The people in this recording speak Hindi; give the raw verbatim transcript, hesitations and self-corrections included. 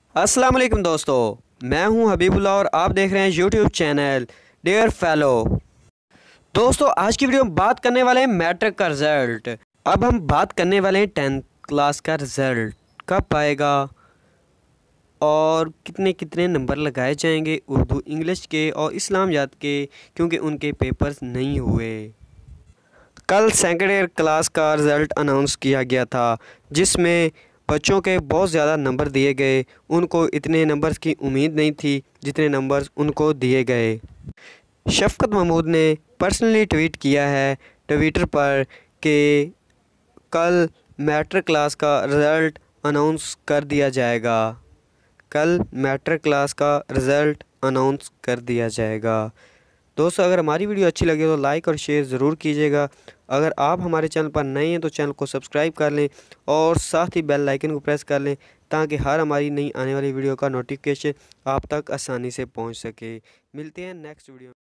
अस्सलाम वालेकुम दोस्तों, मैं हूं हबीबुल्लाह और आप देख रहे हैं यूट्यूब चैनल डियर फेलो। दोस्तों, आज की वीडियो में बात करने वाले हैं मैट्रिक का रिज़ल्ट। अब हम बात करने वाले हैं टेंथ क्लास का रिज़ल्ट कब आएगा और कितने कितने नंबर लगाए जाएंगे उर्दू इंग्लिश के और इस्लामियात के, क्योंकि उनके पेपर्स नहीं हुए। कल सेकेंड ईयर क्लास का रिज़ल्ट अनाउंस किया गया था, जिसमें बच्चों के बहुत ज़्यादा नंबर दिए गए। उनको इतने नंबर्स की उम्मीद नहीं थी जितने नंबर्स उनको दिए गए। शफ़क़त महमूद ने पर्सनली ट्वीट किया है ट्विटर पर कि कल मैट्रिक क्लास का रिज़ल्ट अनाउंस कर दिया जाएगा। कल मैट्रिक क्लास का रिज़ल्ट अनाउंस कर दिया जाएगा। दोस्तों, अगर हमारी वीडियो अच्छी लगे तो लाइक और शेयर ज़रूर कीजिएगा। अगर आप हमारे चैनल पर नए हैं तो चैनल को सब्सक्राइब कर लें और साथ ही बेल आइकन को प्रेस कर लें, ताकि हर हमारी नई आने वाली वीडियो का नोटिफिकेशन आप तक आसानी से पहुंच सके। मिलते हैं नेक्स्ट वीडियो।